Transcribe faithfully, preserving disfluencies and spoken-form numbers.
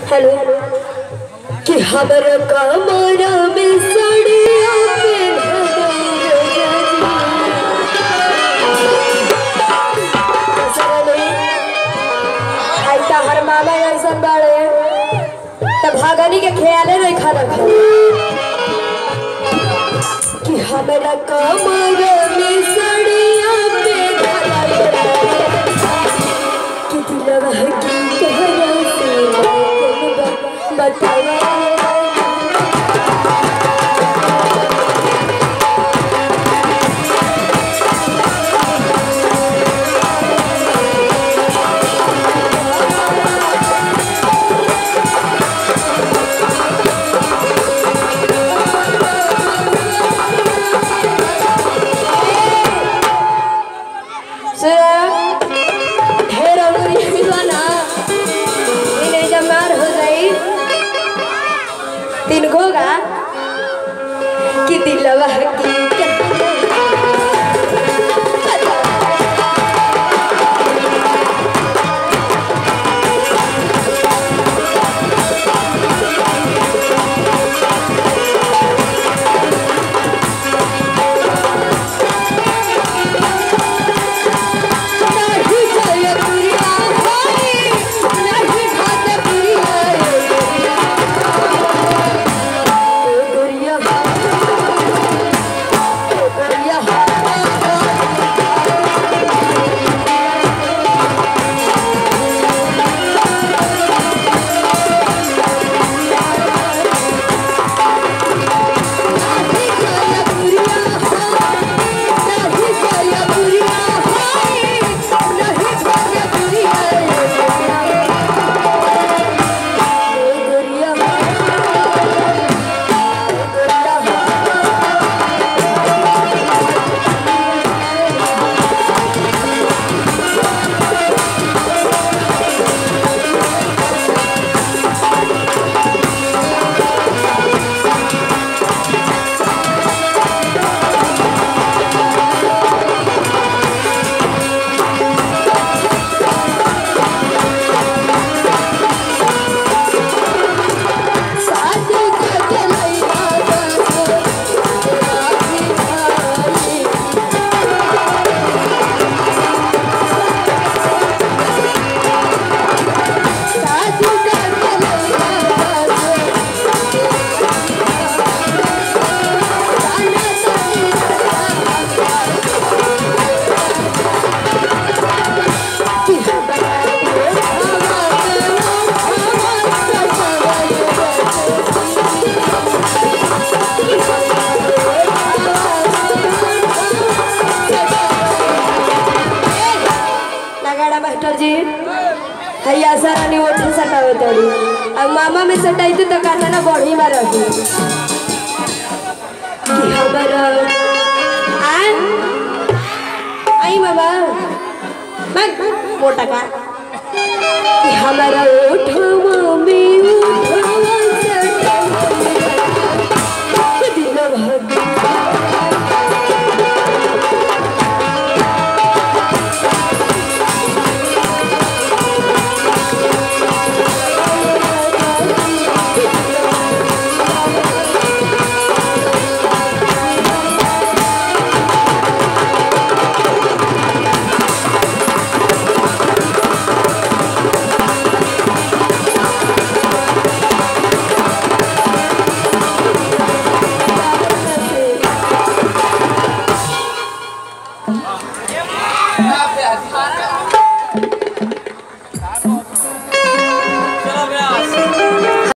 hello कि हमर कमरा में सड़िया हर मामा ऐसा बाड़े तब भागनी के ख्याले नहीं खा रखा कि हमरा कमरा में सड़िया पे कि दिलवा की कहरा से बतावा तीन होगा कि दिलवा की हैया सारा नहीं ओठे सटावे तोड़ी अब मामा में सटाई तो काटा ना बढ़ी में रही कि हमरा आन आई मामा मग मोटा का कि हमरा ओठवा में ओठवा सटावे दिलवा